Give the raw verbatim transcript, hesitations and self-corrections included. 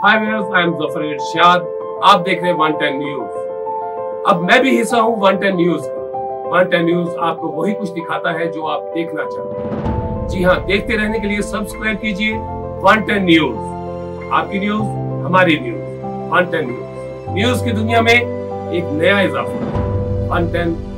Hi viewers, I am Zafar Irshad. आप देख रहे हैं वन टेन न्यूज। अब मैं भी हिस्सा हूँ वन टेन न्यूज का। वन टेन न्यूज आपको वही कुछ दिखाता है जो आप देखना चाहते हैं। जी हाँ, देखते रहने के लिए सब्सक्राइब कीजिए वन टेन न्यूज। आपकी न्यूज हमारी news. One ten news, news की दुनिया में एक नया इजाफा। One ten